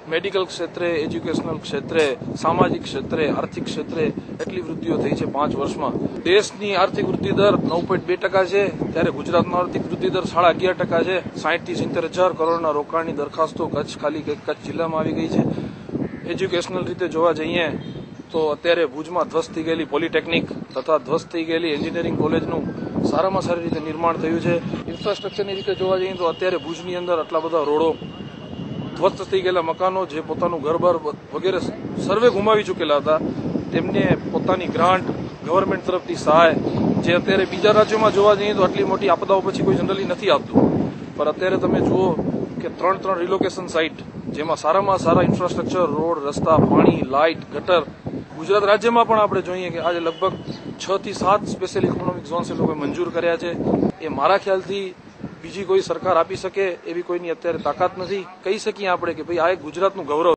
Medical ક્ષેત્રે, educational ક્ષેત્રે, સામાજિક ક્ષેત્રે, આર્થિક ક્ષેત્રે એટલી વૃદ્ધિઓ થઈ છે 5 વર્ષમાં. દેશની આર્થિક વૃદ્ધિ દર 9.2% છે, ત્યારે ગુજરાતનો આર્થિક વૃદ્ધિ દર 11.5% છે. 60 થી 70 હજાર કરોડના રોકાણની દરખાસ્તો કચ્છ જિલ્લામાં આવી ગઈ છે. એજ્યુકેશનલ રીતે જોવા જઈએ તો અત્યારે ભુજમાં ધ્વસ્ત થઈ ગયેલી પોલિટેકનિક તથા ધ્વસ્ત થઈ ગયેલી એન્જિનિયરિંગ કોલેજનું સારામાં સારી રીતે નિર્માણ થયું છે. ઇન્ફ્રાસ્ટ્રક્ચરની રીતે જોવા જઈએ તો અત્યારે ભુજની અંદર આટલા બધા રોડો, ધ્વસ્ત થઈ ગયેલા મકાનો, જે પોતાનું ઘરબાર વગેરે સર્વે ગુમાવી ચૂકેલા હતા, તેમને પોતાની ગ્રાન્ટ, ગવર્મેન્ટ તરફથી સહાય, જે અત્યારે બીજા રાજ્યોમાં જોવા જઈએ તો આટલી મોટી આપદાઓ પછી કોઈ જનરલી નથી આપતું, પણ અત્યારે તમે જુઓ કે 3 રિલોકેશન સાઇટ, જેમાં સારામાં સારા ઇન્ફ્રાસ્ટ્રક્ચર, રોડ, રસ્તા, પાણી, લાઇટ, ગટર, ગુજરાત રાજ્યમાં પણ આપણે જોઈએ કે આજે લગભગ 6 થી 7 સ્પેશિયલ ઇકોનોમિક ઝોન્સ એ લોકોએ મંજૂર કર્યા છે. એ મારા ખ્યાલથી બીજી કોઈ સરકાર આપી શકે એવી કોઈની અત્યારે તાકાત નથી. કહી શકીએ આપણે કે ભાઈ આ એક ગુજરાતનું ગૌરવ